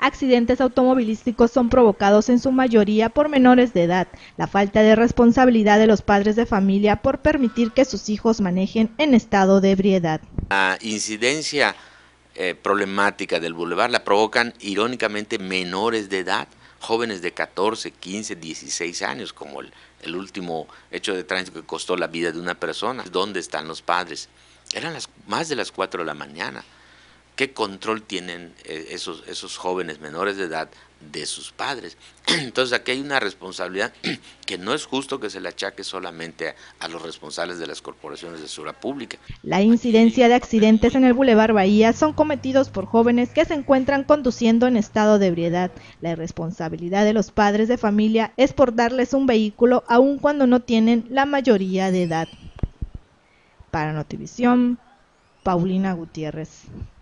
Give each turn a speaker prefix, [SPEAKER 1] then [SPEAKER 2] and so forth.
[SPEAKER 1] accidentes automovilísticos son provocados en su mayoría por menores de edad. La falta de responsabilidad de los padres de familia por permitir que sus hijos manejen en estado de ebriedad.
[SPEAKER 2] La incidencia problemática del bulevar la provocan irónicamente menores de edad, jóvenes de 14, 15, 16 años, como el último hecho de tránsito que costó la vida de una persona. ¿Dónde están los padres? Eran más de las 4 de la mañana. ¿Qué control tienen esos jóvenes menores de edad de sus padres? Entonces aquí hay una responsabilidad que no es justo que se le achaque solamente a los responsables de las corporaciones de seguridad pública.
[SPEAKER 1] La incidencia de accidentes en el Boulevard Bahía son cometidos por jóvenes que se encuentran conduciendo en estado de ebriedad. La irresponsabilidad de los padres de familia es por darles un vehículo aun cuando no tienen la mayoría de edad. Para Notivisión, Paulina Gutiérrez.